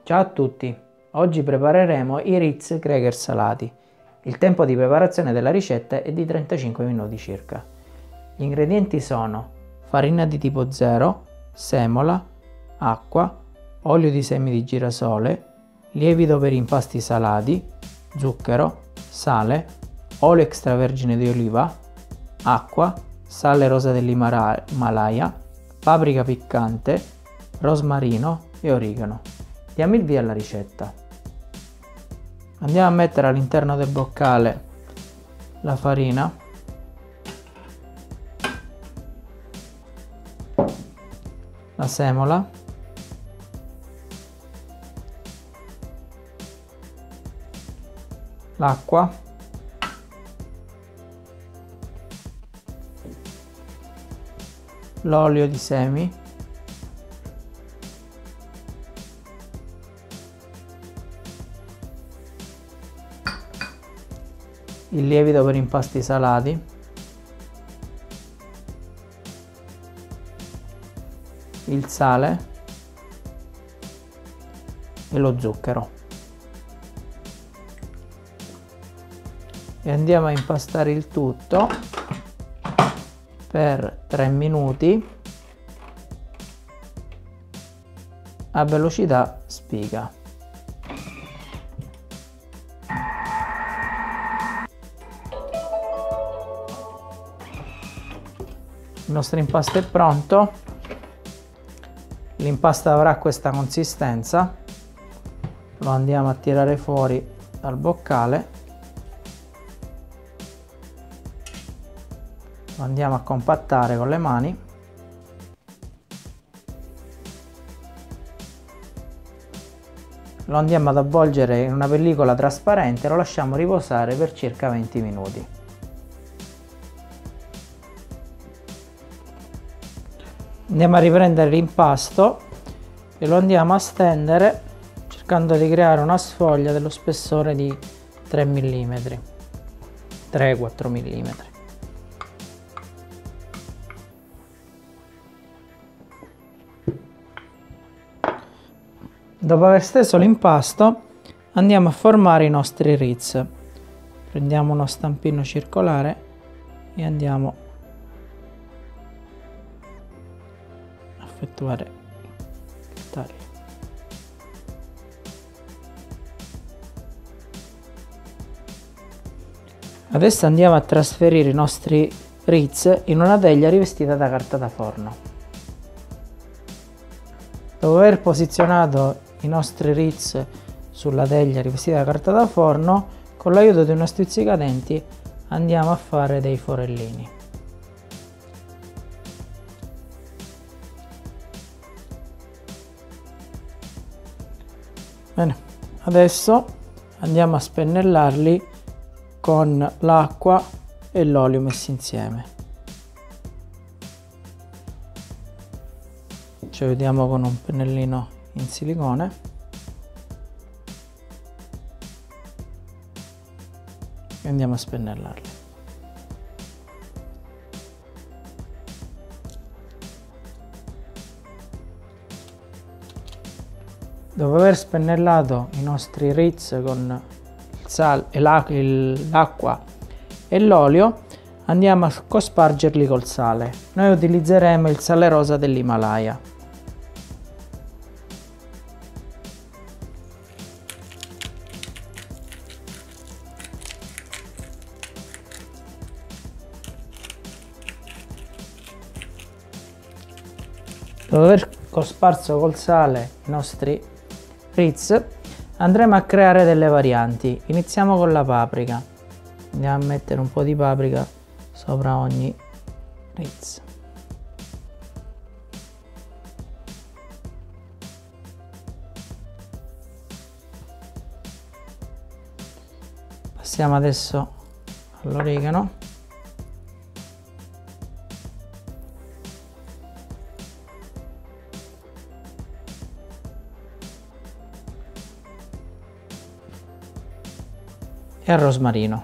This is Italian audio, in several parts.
Ciao a tutti, oggi prepareremo i Ritz Cracker salati. Il tempo di preparazione della ricetta è di 35 minuti circa. Gli ingredienti sono farina di tipo 0, semola, acqua, olio di semi di girasole, lievito per impasti salati, zucchero, sale, olio extravergine di oliva, acqua, sale rosa dell'Himalaya, paprika piccante, rosmarino e origano. Diamo il via alla ricetta. Andiamo a mettere all'interno del boccale la farina, la semola, l'acqua, l'olio di semi, il lievito per impasti salati, il sale e lo zucchero. E andiamo a impastare il tutto per 3 minuti a velocità spiga. Il nostro impasto è pronto, l'impasto avrà questa consistenza, lo andiamo a tirare fuori dal boccale, lo andiamo a compattare con le mani lo andiamo ad avvolgere in una pellicola trasparente e lo lasciamo riposare per circa 20 minuti. Andiamo a riprendere l'impasto e lo andiamo a stendere cercando di creare una sfoglia dello spessore di 3 mm, 3-4 mm. Dopo aver steso l'impasto andiamo a formare i nostri Ritz. Prendiamo uno stampino circolare e andiamo a effettuare il taglio. Adesso andiamo a trasferire i nostri Ritz in una teglia rivestita da carta da forno. Dopo aver posizionato i nostri Ritz sulla teglia rivestita da carta da forno, con l'aiuto di uno stuzzicadenti andiamo a fare dei forellini. Bene, adesso andiamo a spennellarli con l'acqua e l'olio messi insieme. Ci aiutiamo con un pennellino in silicone e andiamo a spennellarli. Dopo aver spennellato i nostri Ritz con il sale, l'acqua e l'olio, andiamo a cospargerli col sale. Noi utilizzeremo il sale rosa dell'Himalaya. Dopo aver cosparso col sale i nostri Ritz, andremo a creare delle varianti. Iniziamo con la paprika. Andiamo a mettere un po' di paprika sopra ogni Ritz. Passiamo adesso all'origano. E al rosmarino.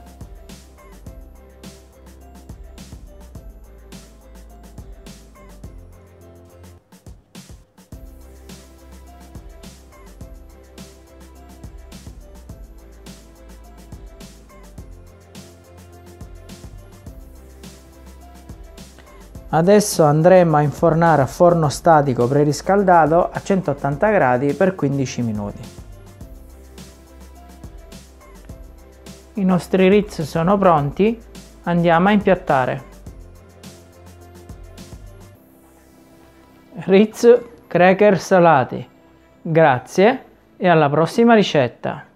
Adesso andremo a infornare a forno statico preriscaldato a 180 gradi per 15 minuti. I nostri Ritz sono pronti, andiamo a impiattare. Ritz cracker salati. Grazie e alla prossima ricetta!